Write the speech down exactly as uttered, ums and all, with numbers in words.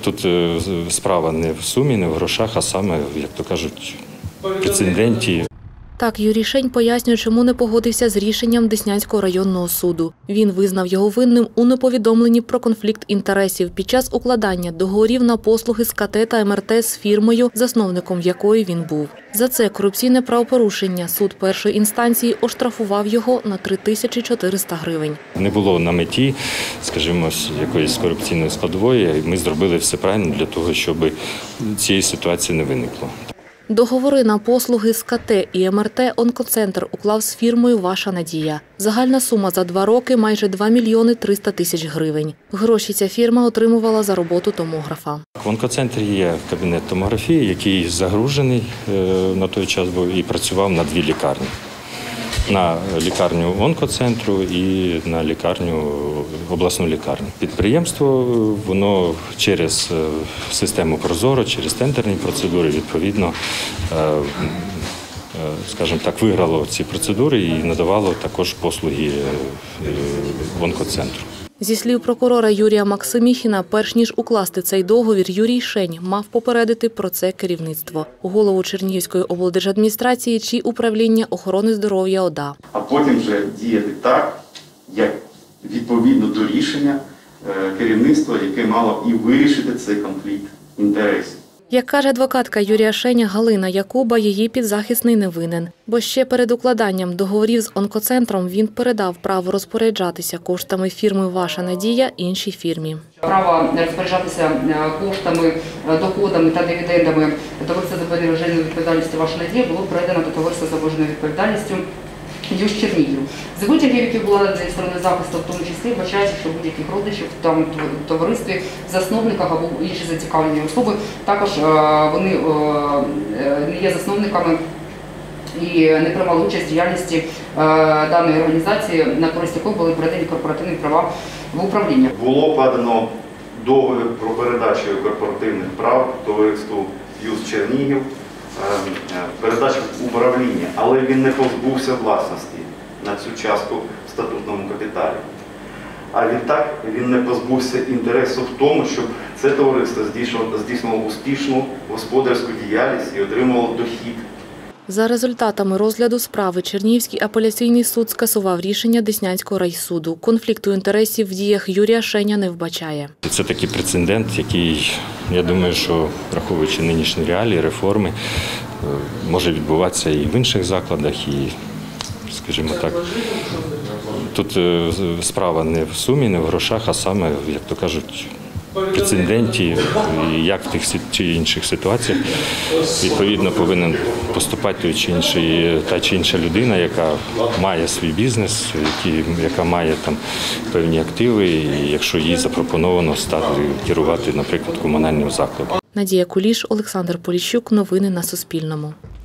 Тут справа не в сумі, не в грошах, а саме, як то кажуть, в прецеденті. Так, Юрій Шень пояснює, чому не погодився з рішенням Деснянського районного суду. Він визнав його винним у неповідомленні про конфлікт інтересів під час укладання договорів на послуги з ка те та ем ер те з фірмою, засновником якої він був. За це корупційне правопорушення суд першої інстанції оштрафував його на три тисячі чотириста гривень. Не було на меті, скажімо, якоїсь корупційної складової. Ми зробили все правильно для того, щоб цієї ситуації не виникло. Договори на послуги з ка те і ем ер те «Онкоцентр» уклав з фірмою «Ваша надія». Загальна сума за два роки – майже два мільйони триста тисяч гривень. Гроші ця фірма отримувала за роботу томографа. В «Онкоцентрі» є кабінет томографії, який загружений на той час був і працював на дві лікарні. На лікарню онкоцентру і на лікарню, обласну лікарню. Підприємство, воно через систему «Прозоро», через тендерні процедури, відповідно, скажімо так, виграло ці процедури і надавало також послуги онкоцентру. Зі слів прокурора Юрія Максиміхіна, перш ніж укласти цей договір, Юрій Шень мав попередити про це керівництво – голову Чернігівської облдержадміністрації чи управління охорони здоров'я о да. А потім вже діяти так, як відповідно до рішення керівництва, яке мало і вирішити цей конфлікт інтересів. Як каже адвокатка Юрія Шеня Галина Якуба, її підзахисний не винен. Бо ще перед укладанням договорів з онкоцентром він передав право розпоряджатися коштами фірми «Ваша надія» іншій фірмі. Право розпоряджатися коштами, доходами та дивідендами товариства з обмеженою відповідальністю «Ваша надія» було передано до товариства з обмеженою відповідальністю «Юж Чернігів». З витягів, які були надані зі сторони захисту, в тому числі вбачається, що будь-яких родичів там в товаристві, засновниках або інші зацікавлені особи, також вони не є засновниками і не приймали участь в діяльності даної організації, на користь якої були передані корпоративні права в управління. Було подано договір про передачу корпоративних прав товариству «Юж Чернігів», передачу в управління, але він не позбувся власності на цю частку в статутному капіталі. А відтак він не позбувся інтересу в тому, щоб це товариство здійснювало успішну господарську діяльність і отримувало дохід. За результатами розгляду справи Чернігівський апеляційний суд скасував рішення Деснянського райсуду. Конфлікту інтересів в діях Юрія Шеня не вбачає. Це такий прецедент, який, я думаю, що враховуючи нинішні реалії, реформи, може відбуватися і в інших закладах, і, скажімо так, тут справа не в сумі, не в грошах, а саме, як то кажуть, в прецеденті, як в тих чи інших ситуаціях, відповідно, повинен поступати той чи інший, та чи інша людина, яка має свій бізнес, які, яка має там певні активи, і якщо їй запропоновано стати керувати, наприклад, комунальним закладом. Надія Куліш, Олександр Поліщук. Новини на Суспільному.